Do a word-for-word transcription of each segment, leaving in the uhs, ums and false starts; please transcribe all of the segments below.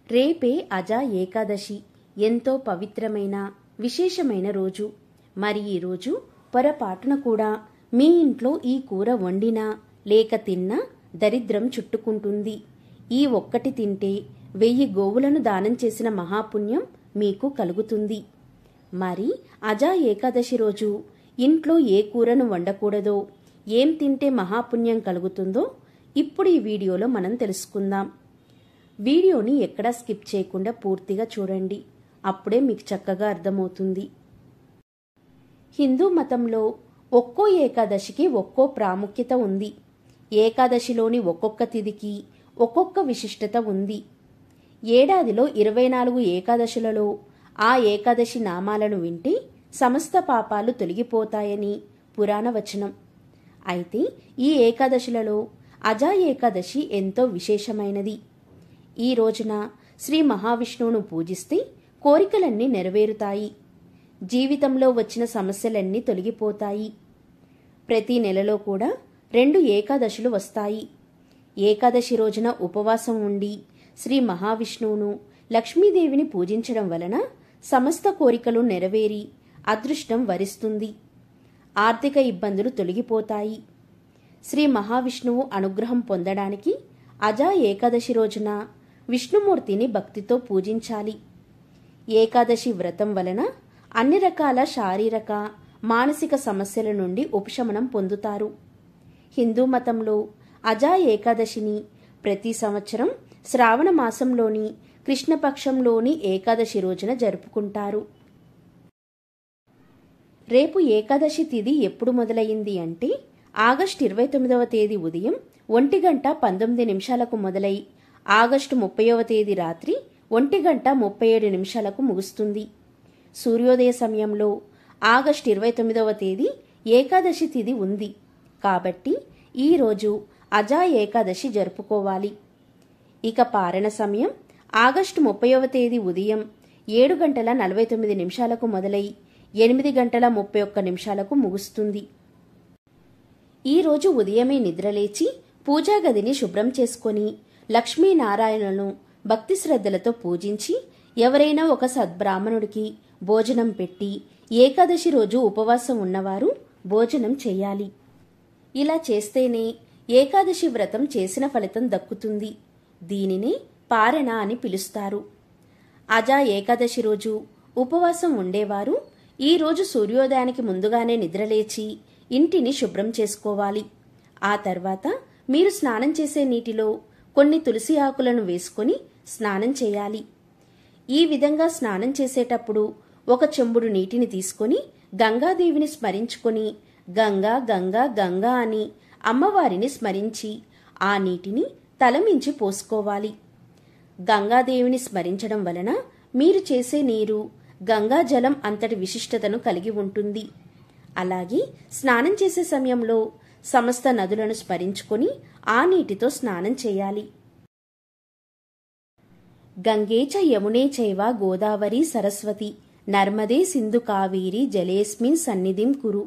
రేపే అజా ఏకాదశి. ఎంతో పవిత్రమైన విశేషమైన రోజు. మరి ఈ రోజు పొరపాటున కూడా మీ ఇంట్లో ఈ కూర వండినా లేక తిన్నా దరిద్రం చుట్టుకుంటుంది. ఈ ఒక్కటి తింటే వెయ్యి గోవులను దానం చేసిన మహాపుణ్యం మీకు కలుగుతుంది. మరి అజా ఏకాదశి రోజు ఇంట్లో ఏ కూరను వండకూడదో, ఏం తింటే మహాపుణ్యం కలుగుతుందో ఇప్పుడు ఈ వీడియోలో మనం తెలుసుకుందాం. వీడియోని ఎక్కడా స్కిప్ చేయకుండా పూర్తిగా చూడండి. అప్పుడే మీకు చక్కగా అర్థమవుతుంది. హిందూ మతంలో ఒక్కో ఏకాదశికి ఒక్కో ప్రాముఖ్యత ఉంది. ఏకాదశిలోని ఒక్కొక్క తిథికి ఒక్కొక్క విశిష్టత ఉంది. ఏడాదిలో ఇరవై నాలుగు ఏకాదశులలో ఆ ఏకాదశి నామాలను వింటే సమస్త పాపాలు తొలగిపోతాయని పురాణ వచనం. అయితే ఈ ఏకాదశులలో అజా ఏకాదశి ఎంతో విశేషమైనది. ఈ రోజున శ్రీ మహావిష్ణువును పూజిస్తే కోరికలన్నీ నెరవేరుతాయి. జీవితంలో వచ్చిన సమస్యలన్నీ తొలగిపోతాయి. ప్రతి నెలలో కూడా రెండు ఏకాదశులు వస్తాయి. ఏకాదశి రోజున ఉపవాసం ఉండి శ్రీ మహావిష్ణువును, లక్ష్మీదేవిని పూజించడం వలన సమస్త కోరికలు నెరవేరి అదృష్టం వరిస్తుంది. ఆర్థిక ఇబ్బందులు తొలగిపోతాయి. శ్రీ మహావిష్ణువు అనుగ్రహం పొందడానికి అజా ఏకాదశి రోజున విష్ణుమూర్తిని భక్తితో పూజించాలి. ఏకాదశి వ్రతం వలన అన్ని రకాల శారీరక, మానసిక సమస్యల నుండి ఉపశమనం పొందుతారు. హిందూ మతంలో అజా ఏకాదశిని ప్రతి సంవత్సరం శ్రావణ మాసంలోని కృష్ణపక్షంలోని ఏకాదశి రోజున జరుపుకుంటారు. రేపు ఏకాదశి తిథి ఎప్పుడు మొదలయ్యింది అంటే ఆగస్టు ఇరవై తొమ్మిదవ తేదీ ఉదయం ఒంటి గంట పంతొమ్మిది నిమిషాలకు మొదలై ఆగస్టు ముప్పైవ తేదీ రాత్రి ఒంటి గంట ముప్పై ఏడు నిమిషాలకు ముగుస్తుంది. సూర్యోదయ సమయంలో ఆగస్టు ఇరవై తొమ్మిదవ తేదీ ఏకాదశి తిథి ఉంది. కాబట్టి ఈరోజు అజా ఏకాదశి జరుపుకోవాలి. ఇక పారణ సమయం ఆగస్టు ముప్పైవ తేదీ ఉదయం ఏడు గంటల నలభై తొమ్మిది నిమిషాలకు మొదలై ఎనిమిది గంటల ముప్పై ఒక్క నిమిషాలకు ముగుస్తుంది. ఈరోజు ఉదయమే నిద్రలేచి పూజా గదిని శుభ్రం చేసుకొని లక్ష్మీనారాయణను భక్తి శ్రద్ధలతో పూజించి ఎవరైనా ఒక సద్బ్రాహ్మణుడికి భోజనం పెట్టి ఏకాదశి రోజు ఉపవాసం ఉన్నవారు భోజనం చేయాలి. ఇలా చేస్తేనే ఏకాదశి వ్రతం చేసిన ఫలితం దక్కుతుంది. దీనినే పారణ అని పిలుస్తారు. అజా ఏకాదశి రోజు ఉపవాసం ఉండేవారు ఈరోజు సూర్యోదయానికి ముందుగానే నిద్రలేచి ఇంటిని శుభ్రం చేసుకోవాలి. ఆ తర్వాత మీరు స్నానం చేసే నీటిలో కొన్ని తులసి ఆకులను వేసుకొని స్నానం చేయాలి. ఈ విధంగా స్నానం చేసేటప్పుడు ఒక చెంబుడు నీటిని తీసుకొని గంగాదేవిని స్మరించుకొని గంగా గంగా గంగా అని అమ్మవారిని స్మరించి ఆ నీటిని తలమించి పోసుకోవాలి. గంగాదేవిని స్మరించడం వలన మీరు చేసే నీరు గంగాజలం అంతటి విశిష్టతను కలిగి ఉంటుంది. అలాగే స్నానం చేసే సమయంలో సమస్త నదులను స్మరించుకొని ఆ నీటితో స్నానం చేయాలి. గంగే చ యమునే చైవ గోదావరి సరస్వతి నర్మదే సింధు కావేరి జలేస్మిన్ సన్నిధిం కురు.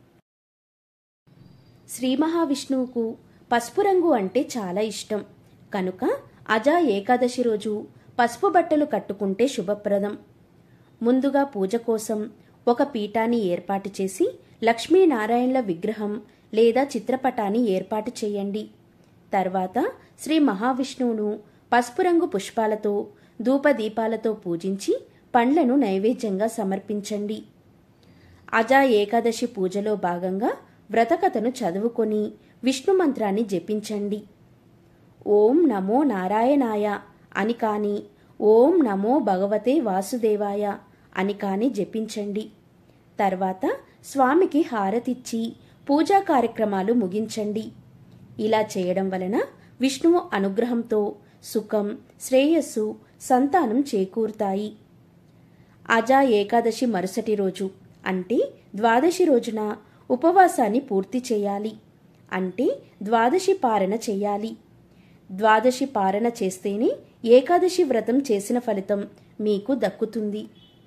శ్రీ మహావిష్ణువుకు పసుపు రంగు అంటే చాలా ఇష్టం. కనుక అజా ఏకాదశి రోజు పసుపు బట్టలు కట్టుకుంటే శుభప్రదం. ముందుగా పూజ కోసం ఒక పీఠాన్ని ఏర్పాటు చేసి లక్ష్మీనారాయణల విగ్రహం లేదా చిత్రపటాన్ని ఏర్పాటు చేయండి. తర్వాత శ్రీ మహావిష్ణువును పసుపు రంగు పుష్పాలతో ధూపదీపాలతో పూజించి పండ్లను నైవేద్యంగా సమర్పించండి. అజా ఏకాదశి పూజలో భాగంగా వ్రతకథను చదువుకొని విష్ణు మంత్రాన్ని జపించండి. ఓం నమో నారాయణాయ అని కాని, ఓం నమో భగవతే వాసుదేవాయ అని కాని జపించండి. తర్వాత స్వామికి హారతిచ్చి పూజా కార్యక్రమాలు ముగించండి. ఇలా చేయడం వలన విష్ణువు అనుగ్రహంతో సుఖం, శ్రేయస్సు, సంతానం చేకూరుతాయి. అజా ఏకాదశి మరుసటి రోజు అంటే ద్వాదశి రోజున ఉపవాసాన్ని పూర్తి చేయాలి. అంటే ద్వాదశి పారణ చేయాలి. ద్వాదశి పారణ చేస్తేనే ఏకాదశి వ్రతం చేసిన ఫలితం మీకు దక్కుతుంది.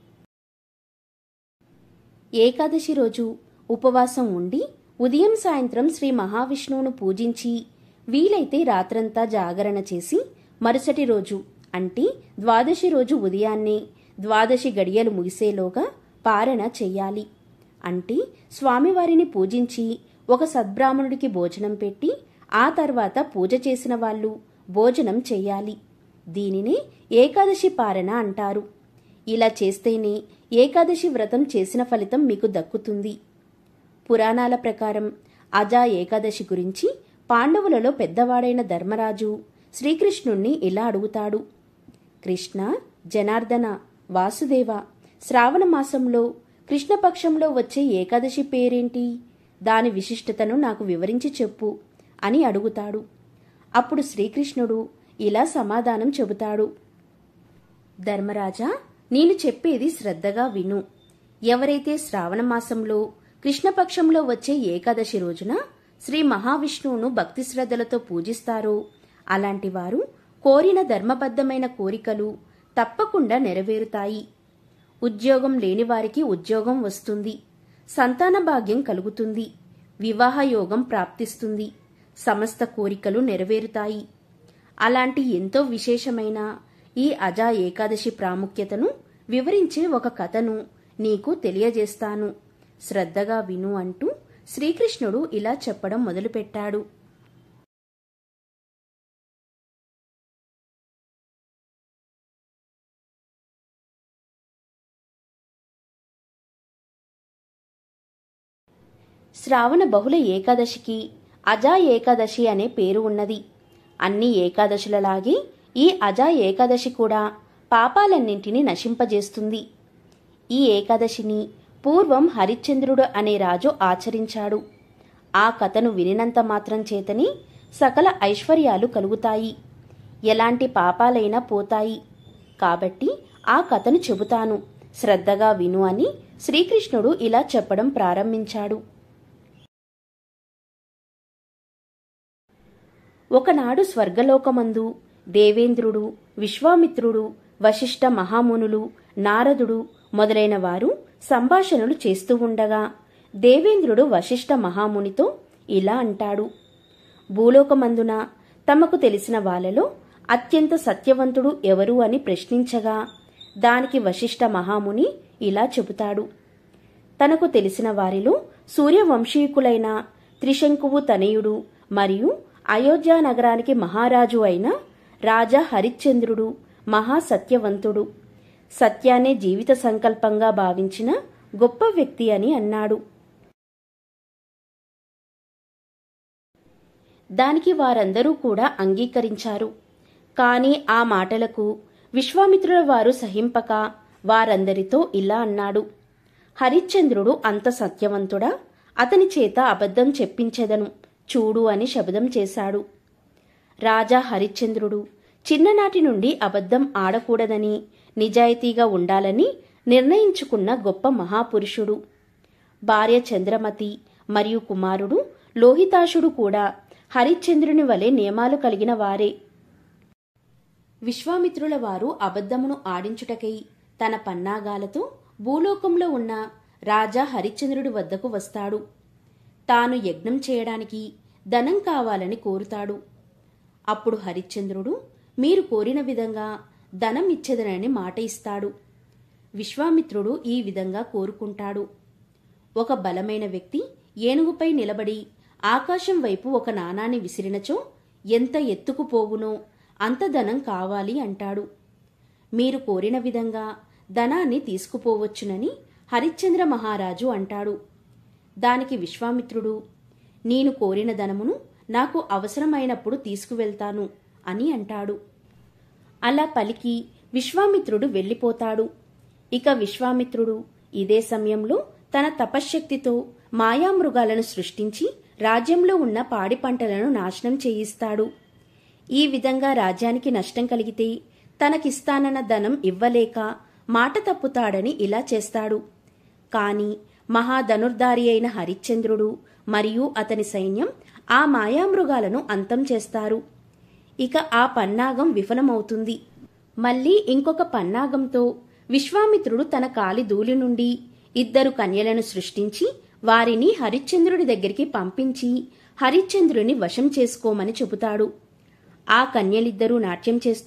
ఏకాదశి రోజు ఉపవాసం ఉండి ఉదయం సాయంత్రం శ్రీ మహావిష్ణువును పూజించి వీలైతే రాత్రంతా జాగరణ చేసి మరుసటి రోజు అంటే ద్వాదశి రోజు ఉదయాన్నే ద్వాదశి గడియలు ముగిసేలోగా పారణ చెయ్యాలి. అంటే స్వామివారిని పూజించి ఒక సద్బ్రాహ్మణుడికి భోజనం పెట్టి ఆ తర్వాత పూజ చేసిన వాళ్ళు భోజనం చెయ్యాలి. దీనినే ఏకాదశి పారణ అంటారు. ఇలా చేస్తేనే ఏకాదశి వ్రతం చేసిన ఫలితం మీకు దక్కుతుంది. పురాణాల ప్రకారం అజా ఏకాదశి గురించి పాండవులలో పెద్దవాడైన ధర్మరాజు శ్రీకృష్ణుణ్ణి ఇలా అడుగుతాడు. కృష్ణ, జనార్దన, వాసుదేవ, శ్రావణ మాసంలో కృష్ణపక్షంలో వచ్చే ఏకాదశి పేరేంటి? దాని విశిష్టతను నాకు వివరించి చెప్పు అని అడుగుతాడు. అప్పుడు శ్రీకృష్ణుడు ఇలా సమాధానం చెబుతాడు. ధర్మరాజా, నేను చెప్పేది శ్రద్ధగా విను. ఎవరైతే శ్రావణ మాసంలో కృష్ణపక్షంలో వచ్చే ఏకాదశి రోజున శ్రీ మహావిష్ణువును భక్తి శ్రద్ధలతో పూజిస్తారో అలాంటి వారు కోరిన ధర్మబద్ధమైన కోరికలు తప్పకుండా నెరవేరుతాయి. ఉద్యోగం లేని వారికి ఉద్యోగం వస్తుంది, సంతాన భాగ్యం కలుగుతుంది, వివాహ యోగం ప్రాప్తిస్తుంది, సమస్త కోరికలు నెరవేరుతాయి. అలాంటి ఎంతో విశేషమైన ఈ అజా ఏకాదశి ప్రాముఖ్యతను వివరించే ఒక కథను నీకు తెలియజేస్తాను. శ్రద్ధగా విను అంటూ శ్రీకృష్ణుడు ఇలా చెప్పడం మొదలుపెట్టాడు. శ్రావణ బహుళ ఏకాదశికి అజా ఏకాదశి అనే పేరు ఉన్నది. అన్ని ఏకాదశులలాగే ఈ అజా ఏకాదశి కూడా పాపాలన్నింటినీ నశింపజేస్తుంది. ఈ ఏకాదశిని పూర్వం హరిశ్చంద్రుడు అనే రాజు ఆచరించాడు. ఆ కథను వినినంత మాత్రం చేతని సకల ఐశ్వర్యాలు కలుగుతాయి, ఎలాంటి పాపాలైనా పోతాయి. కాబట్టి ఆ కథను చెబుతాను, శ్రద్ధగా విను అని శ్రీకృష్ణుడు ఇలా చెప్పడం ప్రారంభించాడు. ఒకనాడు స్వర్గలోకమందు దేవేంద్రుడు, విశ్వామిత్రుడు, వశిష్ఠ మహామునులు, నారదుడు మొదలైన వారు సంభాషణలు చేస్తూ ఉండగా దేవేంద్రుడు వశిష్ఠ మహామునితో ఇలా అంటాడు. భూలోకమందున తమకు తెలిసిన వాళ్ళలో అత్యంత సత్యవంతుడు ఎవరు అని ప్రశ్నించగా దానికి వశిష్ఠ మహాముని ఇలా చెబుతాడు. తనకు తెలిసిన వారిలో సూర్యవంశీకులైన త్రిశంకువు తనయుడు మరియు అయోధ్య నగరానికి మహారాజు అయిన రాజా హరిశ్చంద్రుడు మహాసత్యవంతుడు, సత్యాన్నే జీవిత సంకల్పంగా భావించిన గొప్ప వ్యక్తి అని అన్నాడు. దానికి వారందరూ కూడా అంగీకరించారు. కాని ఆ మాటలకు విశ్వామిత్రుల వారు సహింపక వారందరితో ఇలా అన్నాడు. హరిశ్చంద్రుడు అంత సత్యవంతుడా? అతని చేత అబద్ధం చెప్పించెదను చూడు అని శపథం చేశాడు. రాజా హరిశ్చంద్రుడు చిన్ననాటి నుండి అబద్ధం ఆడకూడదని, నిజాయితీగా ఉండాలని నిర్ణయించుకున్న గొప్ప మహాపురుషుడు. భార్య చంద్రమతి మరియు కుమారుడు లోహితాశుడు కూడా హరిశ్చంద్రుని వలె నియమాలు కలిగిన వారే. విశ్వామిత్రుల వారు అబద్ధమును ఆడించుటకై తన పన్నాగాలతో భూలోకంలో ఉన్న రాజా హరిశ్చంద్రుడి వద్దకు వస్తాడు. తాను యజ్ఞం చేయడానికి ధనం కావాలని కోరుతాడు. అప్పుడు హరిశ్చంద్రుడు మీరు కోరిన విధంగా ధనం ఇచ్చెదనని మాట ఇస్తాడు. విశ్వామిత్రుడు ఈ విధంగా కోరుకుంటాడు. ఒక బలమైన వ్యక్తి ఏనుగుపై నిలబడి ఆకాశం వైపు ఒక నాణాన్ని విసిరినచో ఎంత ఎత్తుకుపోవునో అంత ధనం కావాలి అంటాడు. మీరు కోరిన విధంగా ధనాన్ని తీసుకుపోవచ్చునని హరిశ్చంద్ర మహారాజు అంటాడు. దానికి విశ్వామిత్రుడు నేను కోరిన ధనమును నాకు అవసరమైనప్పుడు తీసుకువెళ్తాను అని అంటాడు. అలా పలికి విశ్వామిత్రుడు వెళ్ళిపోతాడు. ఇక విశ్వామిత్రుడు ఇదే సమయంలో తన తపశ్శక్తితో మాయామృగాలను సృష్టించి రాజ్యంలో ఉన్న పాడి పంటలను నాశనం చేయిస్తాడు. ఈ విధంగా రాజ్యానికి నష్టం కలిగితే తనకిస్తానన్న ధనం ఇవ్వలేక మాట తప్పుతాడని ఇలా చేస్తాడు. కాని మహాధనుర్ధారి అయిన హరిశ్చంద్రుడు మరియు అతని సైన్యం ఆ మాయామృగాలను అంతం చేస్తారు. ఇక ఆ పన్నాగం విఫలమవుతుంది. మళ్లీ ఇంకొక పన్నాగంతో విశ్వామిత్రుడు తన కాలి ధూళి నుండి ఇద్దరు కన్యలను సృష్టించి వారిని హరిశ్చంద్రుడి దగ్గరికి పంపించి హరిశ్చంద్రుని వశం చేసుకోమని చెబుతాడు. ఆ కన్యలిద్దరూ నాట్యం చేస్తూ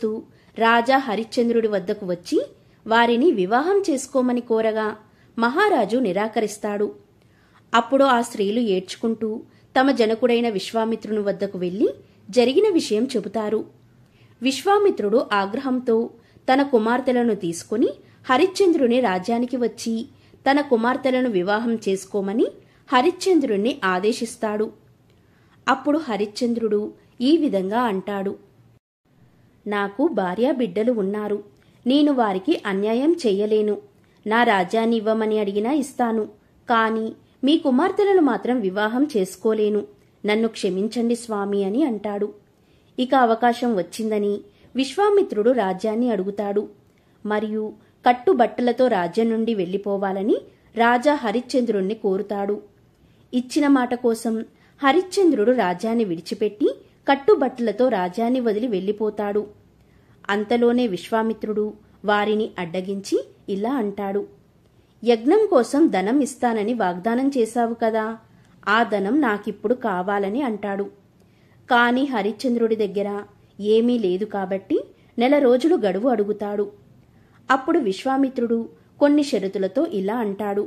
రాజా హరిశ్చంద్రుడి వద్దకు వచ్చి వారిని వివాహం చేసుకోమని కోరగా మహారాజు నిరాకరిస్తాడు. అప్పుడు ఆ స్త్రీలు ఏడ్చుకుంటూ తమ జనకుడైన విశ్వామిత్రుని వద్దకు వెళ్లి జరిగిన విషయం చెబుతారు. విశ్వామిత్రుడు ఆగ్రహంతో తన కుమార్తెలను తీసుకుని హరిశ్చంద్రుని రాజ్యానికి వచ్చి తన కుమార్తెలను వివాహం చేసుకోమని హరిశ్చంద్రుణ్ణి ఆదేశిస్తాడు. అప్పుడు హరిశ్చంద్రుడు ఈ విధంగా అంటాడు: నాకు భార్యా బిడ్డలు ఉన్నారు. నేను వారికి అన్యాయం చెయ్యలేను. నా రాజ్యాన్ని ఇవ్వమని అడిగినా ఇస్తాను. కాని మీ కుమార్తెలను మాత్రం వివాహం చేసుకోలేను. నన్ను క్షమించండి స్వామి అని అంటాడు. ఇక అవకాశం వచ్చిందని విశ్వామిత్రుడు రాజ్యాన్ని అడుగుతాడు. మరియు కట్టుబట్టలతో రాజ్యం నుండి వెళ్లిపోవాలని రాజా హరిశ్చంద్రుణ్ణి కోరుతాడు. ఇచ్చిన మాట కోసం హరిశ్చంద్రుడు రాజ్యాన్ని విడిచిపెట్టి కట్టుబట్టలతో రాజ్యాన్ని వదిలి వెళ్లిపోతాడు. అంతలోనే విశ్వామిత్రుడు వారిని అడ్డగించి ఇలా అంటాడు: యజ్ఞం కోసం ధనం ఇస్తానని వాగ్దానం చేశావు కదా, ఆ ధనం నాకిప్పుడు కావాలని అంటాడు. కాని హరిశ్చంద్రుడి దగ్గర ఏమీ లేదు కాబట్టి నెల రోజులు గడువు అడుగుతాడు. అప్పుడు విశ్వామిత్రుడు కొన్ని షరతులతో ఇలా అంటాడు: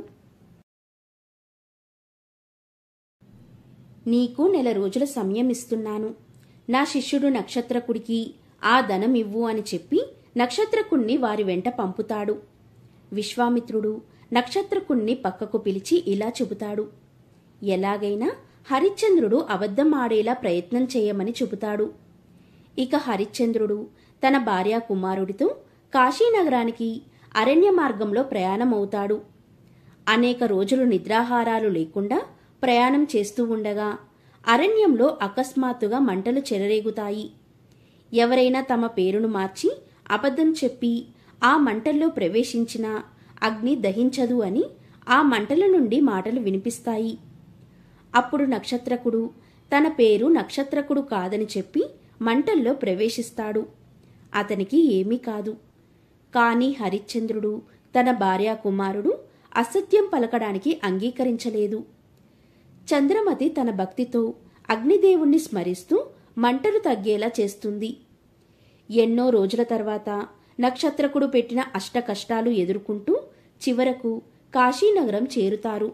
నీకు నెల రోజుల సమయం ఇస్తున్నాను. నా శిష్యుడు నక్షత్రకుడికి ఆ ధనం ఇవ్వు అని చెప్పి నక్షత్రకుణ్ణి వారి వెంట పంపుతాడు. విశ్వామిత్రుడు నక్షత్రకుణ్ణి పక్కకు పిలిచి ఇలా చెబుతాడు: ఎలాగైనా హరిశ్చంద్రుడు అబద్ధం ఆడేలా ప్రయత్నం చేయమని చెబుతాడు. ఇక హరిశ్చంద్రుడు తన భార్యా కుమారుడితో కాశీనగరానికి అరణ్య మార్గంలో ప్రయాణమవుతాడు. అనేక రోజులు నిద్రాహారాలు లేకుండా ప్రయాణం చేస్తూ ఉండగా అరణ్యంలో అకస్మాత్తుగా మంటలు చెలరేగుతాయి. ఎవరైనా తమ పేరును మార్చి అబద్ధం చెప్పి ఆ మంటల్లో ప్రవేశించినా అగ్ని దహించదు అని ఆ మంటల నుండి మాటలు వినిపిస్తాయి. అప్పుడు నక్షత్రకుడు తన పేరు నక్షత్రకుడు కాదని చెప్పి మంటల్లో ప్రవేశిస్తాడు. అతనికి ఏమీ కాదు. కాని హరిశ్చంద్రుడు తన భార్యా కుమారుడు అసత్యం పలకడానికి అంగీకరించలేదు. చంద్రమతి తన భక్తితో అగ్నిదేవుణ్ణి స్మరిస్తూ మంటలు తగ్గేలా చేస్తుంది. ఎన్నో రోజుల తర్వాత నక్షత్రకుడు పెట్టిన అష్ట కష్టాలు ఎదుర్కొంటూ చివరకు కాశీనగరం చేరుతారు.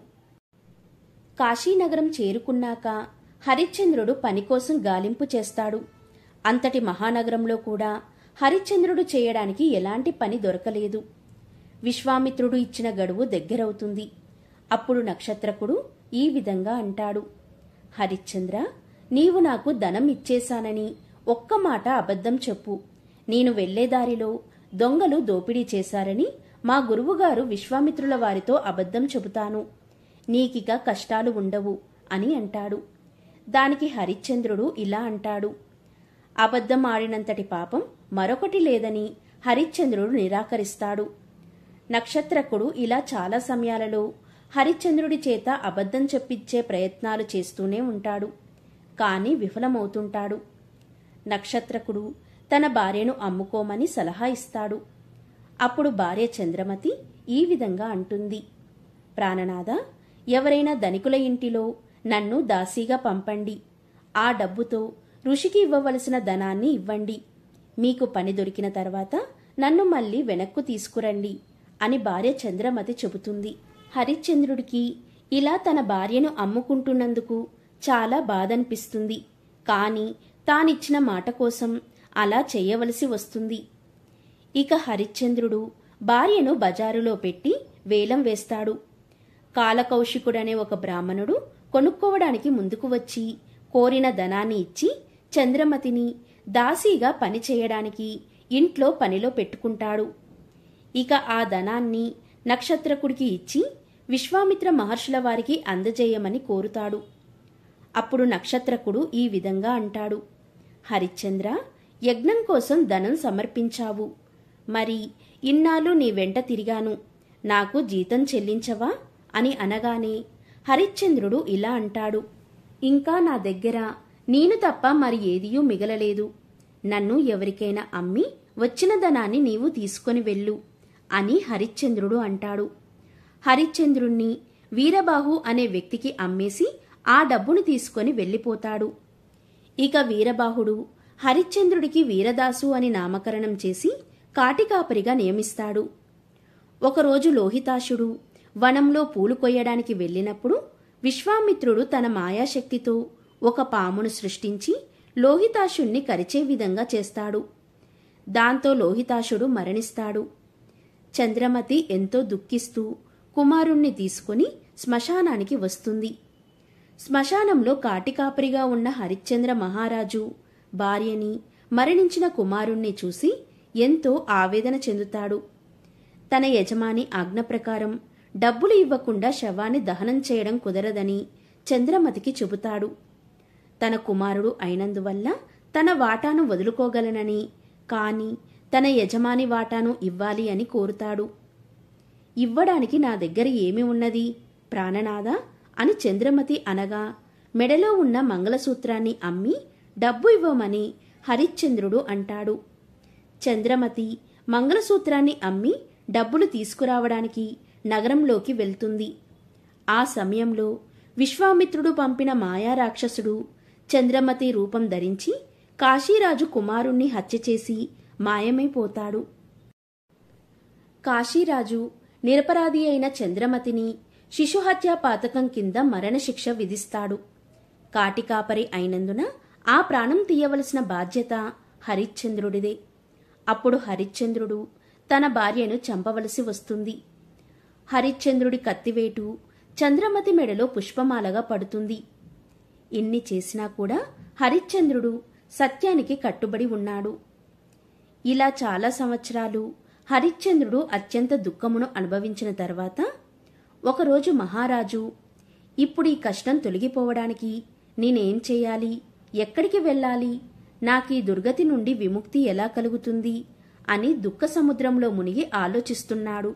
కాశీనగరం చేరుకున్నాక హరిశ్చంద్రుడు పనికోసం గాలింపు చేస్తాడు. అంతటి మహానగరంలో కూడా హరిశ్చంద్రుడు చేయడానికి ఎలాంటి పని దొరకలేదు. విశ్వామిత్రుడు ఇచ్చిన గడువు దగ్గరవుతుంది. అప్పుడు నక్షత్రకుడు ఈ విధంగా అంటాడు: హరిశ్చంద్ర, నీవు నాకు ధనం ఇచ్చేశానని ఒక్క మాట అబద్ధం చెప్పు. నేను వెళ్లేదారిలో దొంగలు దోపిడీ చేశారని మా గురువుగారు విశ్వామిత్రుల వారితో అబద్ధం చెబుతాను. నీకిక కష్టాలు ఉండవు అని అంటాడు. దానికి హరిశ్చంద్రుడు ఇలా అంటాడు: అబద్ధం ఆడినంతటి పాపం మరొకటి లేదని హరిశ్చంద్రుడు నిరాకరిస్తాడు. నక్షత్రకుడు ఇలా చాలా సమయాలలో హరిశ్చంద్రుడి చేత అబద్ధం చెప్పించే ప్రయత్నాలు చేస్తూనే ఉంటాడు. కాని విఫలమవుతుంటాడు. నక్షత్రకుడు తన భార్యను అమ్ముకోమని సలహా ఇస్తాడు. అప్పుడు భార్య చంద్రమతి ఈ విధంగా అంటుంది: ప్రాణనాథ, ఎవరైనా ధనికుల ఇంటిలో నన్ను దాసీగా పంపండి. ఆ డబ్బుతో ఋషికి ఇవ్వవలసిన ధనాన్ని ఇవ్వండి. మీకు పని దొరికిన తర్వాత నన్ను మళ్ళీ వెనక్కు తీసుకురండి అని భార్య చంద్రమతి చెబుతుంది. హరిశ్చంద్రుడికి ఇలా తన భార్యను అమ్ముకుంటున్నందుకు చాలా బాధనిపిస్తుంది. కాని తానిచ్చిన మాట కోసం అలా చెయ్యవలసి వస్తుంది. ఇక హరిశ్చంద్రుడు భార్యను బజారులో పెట్టి వేలం వేస్తాడు. కాలకౌశికుడనే ఒక బ్రాహ్మణుడు కొనుక్కోవడానికి ముందుకు వచ్చి కోరిన ధనాన్ని ఇచ్చి చంద్రమతిని దాసీగా పని చేయడానికి ఇంట్లో పనిలో పెట్టుకుంటాడు. ఇక ఆ ధనాన్ని నక్షత్రకుడికి ఇచ్చి విశ్వామిత్ర మహర్షుల వారికి అందజేయమని కోరుతాడు. అప్పుడు నక్షత్రకుడు ఈ విధంగా అంటాడు: హరిశ్చంద్ర, యజ్ఞం కోసం ధనం సమర్పించావు. మరి ఇన్నాళ్ళు నీ వెంట తిరిగాను, నాకు జీతం చెల్లించవా అని అనగానే హరిశ్చంద్రుడు ఇలా అంటాడు: ఇంకా నా దగ్గర నేను తప్ప మరి ఏదియూ మిగలలేదు. నన్ను ఎవరికైనా అమ్మి వచ్చిన ధనాన్ని నీవు తీసుకొని వెళ్ళు అని హరిశ్చంద్రుడు అంటాడు. హరిశ్చంద్రుణ్ణి వీరబాహు అనే వ్యక్తికి అమ్మేసి ఆ డబ్బును తీసుకొని వెళ్ళిపోతాడు. ఇక వీరబాహుడు హరిశ్చంద్రుడికి వీరదాసు అని నామకరణం చేసి కాటికాపరిగా నియమిస్తాడు. ఒకరోజు లోహితాశుడు వనంలో పూలు కొయ్యడానికి వెళ్ళినప్పుడు విశ్వామిత్రుడు తన మాయాశక్తితో ఒక పామును సృష్టించి లోహితాశుణ్ణి కరిచే విధంగా చేస్తాడు. దాంతో లోహితాశుడు మరణిస్తాడు. చంద్రమతి ఎంతో దుఃఖిస్తూ కుమారుణ్ణి తీసుకుని శ్మశానానికి వస్తుంది. శ్మశానంలో కాటికాపరిగా ఉన్న హరిశ్చంద్ర మహారాజు భార్యని, మరణించిన కుమారుణ్ణి చూసి ఎంతో ఆవేదన చెందుతాడు. తన యజమాని ఆజ్ఞ ప్రకారం డబ్బులు ఇవ్వకుండా శవాన్ని దహనం చేయడం కుదరదని చంద్రమతికి చెబుతాడు. తన కుమారుడు అయినందువల్ల తన వాటాను వదులుకోగలనని, కాని తన యజమాని వాటాను ఇవ్వాలి అని కోరుతాడు. ఇవ్వడానికి నా దగ్గర ఏమి ఉన్నది ప్రాణనాథ అని చంద్రమతి అనగా మెడలో ఉన్న మంగళసూత్రాన్ని అమ్మి డబ్బు ఇవ్వమని హరిశ్చంద్రుడు అంటాడు. చంద్రమతి మంగళసూత్రాన్ని అమ్మి డబ్బులు తీసుకురావడానికి నగరంలోకి వెళ్తుంది. ఆ సమయంలో విశ్వామిత్రుడు పంపిన మాయారాక్షసుడు చంద్రమతి రూపం ధరించి కాశీరాజు కుమారుణ్ణి హత్య చేసి మాయమైపోతాడు. కాశీరాజు నిరపరాధి అయిన చంద్రమతిని శిశుహత్యా పాతకం కింద మరణశిక్ష విధిస్తాడు. కాటికాపరి అయినందున ఆ ప్రాణం తీయవలసిన బాధ్యత హరిశ్చంద్రుడిదే. అప్పుడు హరిశ్చంద్రుడు తన భార్యను చంపవలసి వస్తుంది. హరిశ్చంద్రుడి కత్తివేటు చంద్రమతి మెడలో పుష్పమాలగా పడుతుంది. ఇన్ని చేసినా కూడా హరిశ్చంద్రుడు సత్యానికి కట్టుబడి ఉన్నాడు. ఇలా చాలా సంవత్సరాలు హరిశ్చంద్రుడు అత్యంత దుఃఖమును అనుభవించిన తర్వాత ఒకరోజు మహారాజు, ఇప్పుడు ఈ కష్టం తొలగిపోవడానికి నేనేం చేయాలి, ఎక్కడికి వెళ్ళాలి, నాకీ దుర్గతి నుండి విముక్తి ఎలా కలుగుతుంది అని దుఃఖ సముద్రంలో మునిగి ఆలోచిస్తున్నాడు.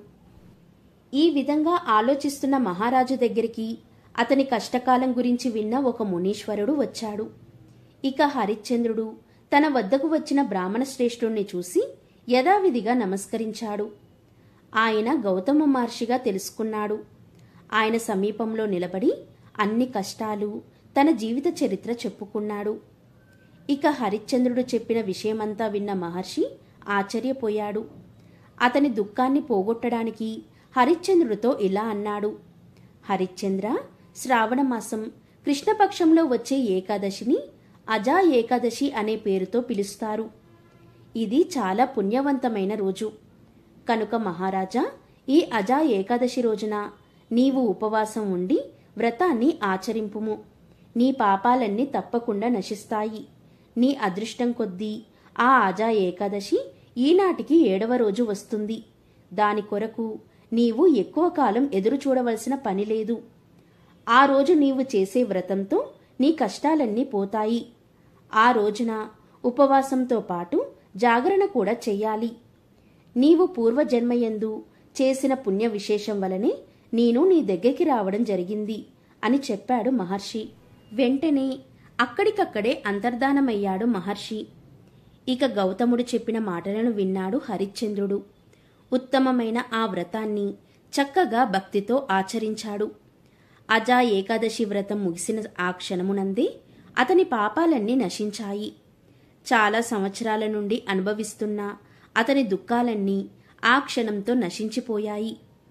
ఈ విధంగా ఆలోచిస్తున్న మహారాజు దగ్గరికి అతని కష్టకాలం గురించి విన్న ఒక మునీశ్వరుడు వచ్చాడు. ఇక హరిశ్చంద్రుడు తన వద్దకు వచ్చిన బ్రాహ్మణ శ్రేష్ఠుణ్ణి చూసి యథావిధిగా నమస్కరించాడు. ఆయన గౌతమ మహర్షిగా తెలుసుకున్నాడు. ఆయన సమీపంలో నిలబడి అన్ని కష్టాలు, తన జీవిత చరిత్ర చెప్పుకున్నాడు. ఇక హరిశ్చంద్రుడు చెప్పిన విషయమంతా విన్న మహర్షి ఆశ్చర్యపోయాడు. అతని దుఃఖాన్ని పోగొట్టడానికి హరిశ్చంద్రుడితో ఇలా అన్నాడు. హరిశ్చంద్ర, శ్రావణమాసం కృష్ణపక్షంలో వచ్చే ఏకాదశిని అజా ఏకాదశి అనే పేరుతో పిలుస్తారు. ఇది చాలా పుణ్యవంతమైన రోజు. కనుక మహారాజా, ఈ అజా ఏకాదశి రోజున నీవు ఉపవాసం ఉండి వ్రతాన్ని ఆచరింపుము. నీ పాపాలన్నీ తప్పకుండా నశిస్తాయి. నీ అదృష్టం కొద్దీ ఆ అజా ఏకాదశి ఈనాటికి ఏడవ రోజు వస్తుంది. దాని కొరకు నీవు ఎక్కువ కాలం ఎదురు చూడవలసిన పని లేదు. ఆ రోజు నీవు చేసే వ్రతంతో నీ కష్టాలన్నీ పోతాయి. ఆ రోజున ఉపవాసంతో పాటు జాగరణ కూడా చెయ్యాలి. నీవు పూర్వజన్మయందు చేసిన పుణ్య విశేషం వలనే నేను నీ దగ్గరికి రావడం జరిగింది అని చెప్పాడు మహర్షి. వెంటనే అక్కడికక్కడే అంతర్ధానమయ్యాడు మహర్షి. ఇక గౌతముడు చెప్పిన మాటలను విన్నాడు హరిశ్చంద్రుడు. ఉత్తమమైన ఆ వ్రతాన్ని చక్కగా భక్తితో ఆచరించాడు. అజా ఏకాదశి వ్రతం ముగిసిన ఆ క్షణమునందే అతని పాపాలన్నీ నశించాయి. చాలా సంవత్సరాల నుండి అనుభవిస్తున్న అతని దుఃఖాలన్నీ ఆ క్షణంతో నశించిపోయాయి.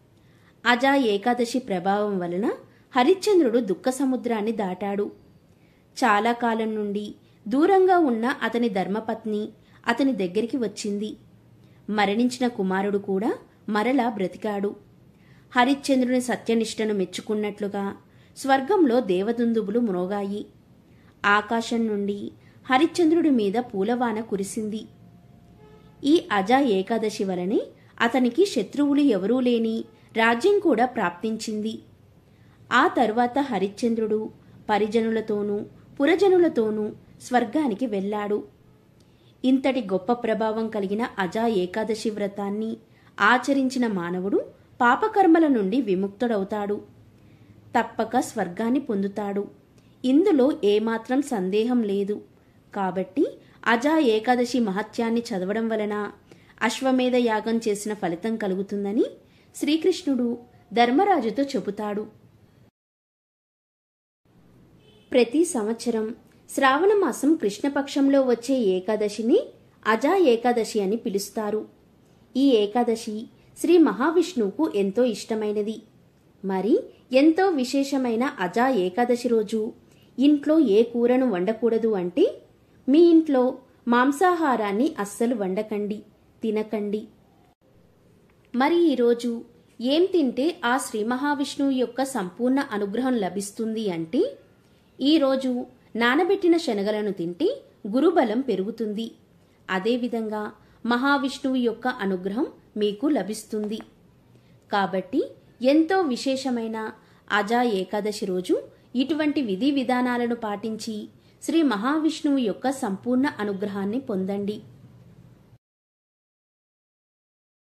అజా ఏకాదశి ప్రభావం వలన హరిశ్చంద్రుడు దుఃఖ సముద్రాన్ని దాటాడు. చాలా కాలం నుండి దూరంగా ఉన్న అతని ధర్మపత్ని అతని దగ్గరికి వచ్చింది. మరణించిన కుమారుడు కూడా మరలా బ్రతికాడు. హరిశ్చంద్రుని సత్యనిష్టను మెచ్చుకున్నట్లుగా స్వర్గంలో దేవదుందుబులు మ్రోగాయి. ఆకాశం నుండి హరిశ్చంద్రుడి మీద పూలవాన కురిసింది. ఈ అజా ఏకాదశి వలనే అతనికి శత్రువులు ఎవరూ లేని రాజ్యం కూడా ప్రాప్తించింది. ఆ తరువాత హరిశ్చంద్రుడు పరిజనులతోనూ పురజనులతోనూ స్వర్గానికి వెళ్ళాడు. ఇంతటి గొప్ప ప్రభావం కలిగిన అజా ఏకాదశి వ్రతాన్ని ఆచరించిన మానవుడు పాపకర్మల నుండి విముక్తుడవుతాడు. తప్పక స్వర్గాన్ని పొందుతాడు. ఇందులో ఏమాత్రం సందేహం లేదు. కాబట్టి అజా ఏకాదశి మహత్యాన్ని చదవడం వలన అశ్వమేధ యాగం చేసిన ఫలితం కలుగుతుందని శ్రీకృష్ణుడు ధర్మరాజుతో చెబుతాడు. ప్రతి సంవత్సరం శ్రావణమాసం కృష్ణపక్షంలో వచ్చే ఏకాదశిని అజా ఏకాదశి అని పిలుస్తారు. ఈ ఏకాదశి శ్రీ మహావిష్ణువుకు ఎంతో ఇష్టమైనది. మరి ఎంతో విశేషమైన అజా ఏకాదశి రోజు ఇంట్లో ఏ కూరను వండకూడదు అంటే మీ ఇంట్లో మాంసాహారాన్ని అస్సలు వండకండి, తినకండి. మరి ఈరోజు ఏం తింటే ఆ శ్రీ మహావిష్ణువు యొక్క సంపూర్ణ అనుగ్రహం లభిస్తుంది అంటే ఈరోజు నానబెట్టిన శనగలను తింటే గురుబలం పెరుగుతుంది. అదేవిధంగా మహావిష్ణువు యొక్క అనుగ్రహం మీకు లభిస్తుంది. కాబట్టి ఎంతో విశేషమైన అజా ఏకాదశి రోజు ఇటువంటి విధి విధానాలను పాటించి శ్రీ మహావిష్ణువు యొక్క సంపూర్ణ అనుగ్రహాన్ని పొందండి.